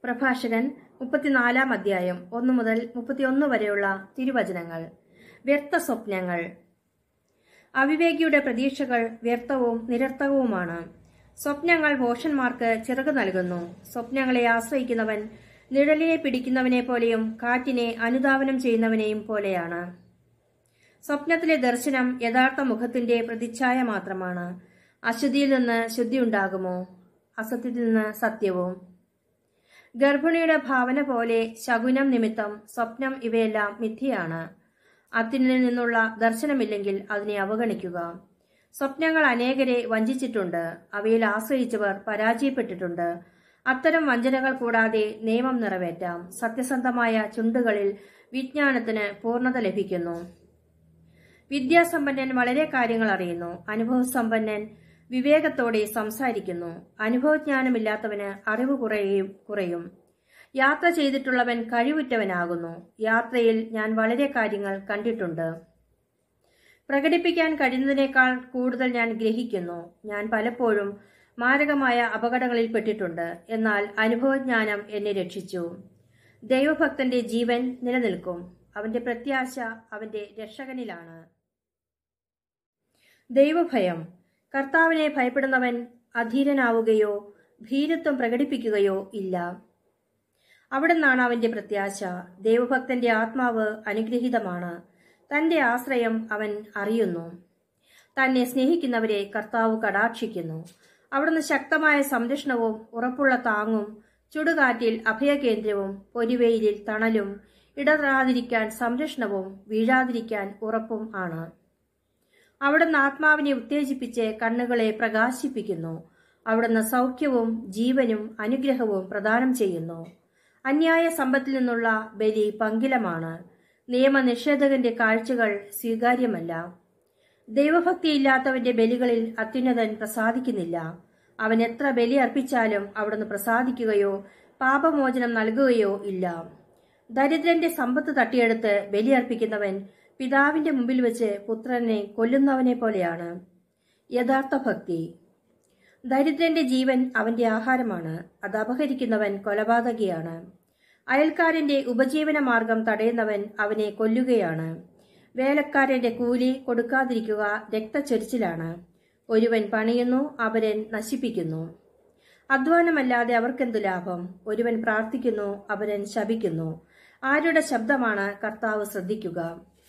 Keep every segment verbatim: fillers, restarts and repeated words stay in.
പ്രഭാഷകൻ മുപ്പത്തിനാലാം അധ്യായം ഒന്നു മുതൽ മുപ്പത്തിയൊന്ന് വരെയുള്ള തിരുവചനങ്ങൾ. വ്യർത്ഥ സ്വപ്നങ്ങൾ. അവിവേകിയുടെ പ്രതീക്ഷകൾ വ്യർത്ഥവും നിരർത്ഥകവുമാണ്. സ്വപ്നങ്ങൾ ഭോഷന്മാർക്ക് ചിറക് നൽകുന്നു. സ്വപ്നങ്ങളെ ആശ്രയിക്കുന്നവൻ നിഴലിനെ പിടിക്കുന്നവനെ പോലെയും കാറ്റിനെ അനുധാവനം ചെയ്യുന്നവനെയും പോലെയാണ്. സ്വപ്നത്തിലെ ദർശനം യഥാർത്ഥ മുഖത്തിന്റെ പ്രതിച്ഛായ മാത്രമാണ്. അശുദ്ധിയിൽ നിന്ന് ശുദ്ധിയുണ്ടാകുമോ? അസത്യത്തിൽ നിന്ന് സത്യവും. ഗർഭിണിയുടെ ഭാവന പോലെ ശകുനം നിമിത്തം സ്വപ്നം ഇവയെല്ലാം മിഥ്യയാണ്. അത്യുന്നതിൽ നിന്നുള്ള ദർശനമില്ലെങ്കിൽ അതിനെ അവഗണിക്കുക. സ്വപ്നങ്ങൾ അനേകരെ വഞ്ചിച്ചിട്ടുണ്ട്. അവയിൽ ആശ്രയിച്ചവർ പരാജയപ്പെട്ടിട്ടുണ്ട്. അത്തരം വഞ്ചനകൾ കൂടാതെ നിയമം നിറവേറ്റാം. സത്യസന്ധമായ ചുണ്ടുകളിൽ വിജ്ഞാനത്തിന് പൂർണ്ണത ലഭിക്കുന്നു. വിദ്യാസമ്പന്നൻ വളരെ കാര്യങ്ങൾ അറിയുന്നു. അനുഭവസമ്പന്നൻ വിവേകത്തോടെ സംസാരിക്കുന്നു. അനുഭവജ്ഞാനമില്ലാത്തവന് അറിവ് കുറയും കുറയും യാത്ര ചെയ്തിട്ടുള്ളവൻ കഴിവുറ്റവനാകുന്നു. യാത്രയിൽ ഞാൻ വളരെ കാര്യങ്ങൾ കണ്ടിട്ടുണ്ട്. പ്രകടിപ്പിക്കാൻ കഴിയുന്നതിനേക്കാൾ കൂടുതൽ ഞാൻ ഗ്രഹിക്കുന്നു. ഞാൻ പലപ്പോഴും മാരകമായ അപകടങ്ങളിൽ പെട്ടിട്ടുണ്ട്. എന്നാൽ അനുഭവജ്ഞാനം എന്നെ രക്ഷിച്ചു. ദൈവഭക്തന്റെ ജീവൻ നിലനിൽക്കും. അവന്റെ പ്രത്യാശ അവന്റെ രക്ഷകനിലാണ്. ദൈവഭയം. കർത്താവിനെ ഭയപ്പെടുന്നവൻ അധീരനാവുകയോ ഭീരുത്വം പ്രകടിപ്പിക്കുകയോ ഇല്ല. അവിടുന്നാണ് അവന്റെ പ്രത്യാശ. ദൈവഭക്തന്റെ ആത്മാവ് അനുഗ്രഹീതമാണ്. തന്റെ ആശ്രയം അവൻ അറിയുന്നു. തന്നെ സ്നേഹിക്കുന്നവരെ കർത്താവ് കടാക്ഷിക്കുന്നു. അവിടുന്ന് ശക്തമായ സംരക്ഷണവും ഉറപ്പുള്ള താങ്ങും ചുടുകാറ്റിൽ അഭയകേന്ദ്രവും പൊരിവെയിലിൽ തണലും ഇടറാതിരിക്കാൻ സംരക്ഷണവും വീഴാതിരിക്കാൻ ഉറപ്പും ആണ്. അവിടുന്ന് ആത്മാവിനെ ഉത്തേജിപ്പിച്ച് കണ്ണുകളെ പ്രകാശിപ്പിക്കുന്നു. അവിടുന്ന് സൗഖ്യവും ജീവനും അനുഗ്രഹവും പ്രദാനം ചെയ്യുന്നു. അന്യായ സമ്പത്തിൽ നിന്നുള്ള ബലി പങ്കിലമാണ്. നിയമനിഷേധകന്റെ കാഴ്ചകൾ സ്വീകാര്യമല്ല. ദൈവഭക്തിയില്ലാത്തവന്റെ ബലികളിൽ അത്യുന്നതൻ പ്രസാദിക്കുന്നില്ല. അവൻ എത്ര ബലി അർപ്പിച്ചാലും അവിടുന്ന് പ്രസാദിക്കുകയോ പാപമോചനം നൽകുകയോ ഇല്ല. ദരിദ്രന്റെ സമ്പത്ത് തട്ടിയെടുത്ത് ബലിയർപ്പിക്കുന്നവൻ പിതാവിന്റെ മുമ്പിൽ വെച്ച് പുത്രനെ കൊല്ലുന്നവനെ പോലെയാണ്. യഥാർത്ഥ ഭക്തി. ദരിദ്രന്റെ ജീവൻ അവന്റെ ആഹാരമാണ്. അത് അപഹരിക്കുന്നവൻ കൊലപാതകിയാണ്. അയൽക്കാരന്റെ ഉപജീവന മാർഗം തടയുന്നവൻ അവനെ കൊല്ലുകയാണ്. വേലക്കാരന്റെ കൂലി കൊടുക്കാതിരിക്കുക രക്തച്ചൊരിച്ചിലാണ്. ഒരുവൻ പണിയുന്നു, അപരൻ നശിപ്പിക്കുന്നു. അധ്വാനമല്ലാതെ അവർക്കെന്തു ലാഭം? ഒരുവൻ പ്രാർത്ഥിക്കുന്നു, അപരൻ ശപിക്കുന്നു. ആരുടെ ശബ്ദമാണ് കർത്താവ് ശ്രദ്ധിക്കുക?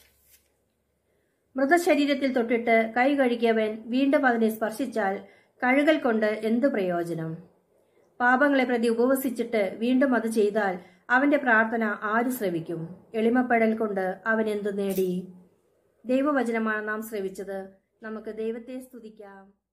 മൃതശരീരത്തിൽ തൊട്ടിട്ട് കൈ കഴുകിയവൻ വീണ്ടും അതിനെ സ്പർശിച്ചാൽ കഴുകൽ കൊണ്ട് എന്തു പ്രയോജനം? പാപങ്ങളെ പ്രതി ഉപവസിച്ചിട്ട് വീണ്ടും അത് ചെയ്താൽ അവന്റെ പ്രാർത്ഥന ആര് ശ്രവിക്കും? എളിമപ്പെടൽ കൊണ്ട് അവൻ എന്തു നേടി? ദൈവവചനമാണ് നാം ശ്രവിച്ചത്. നമുക്ക് ദൈവത്തെ സ്തുതിക്കാം.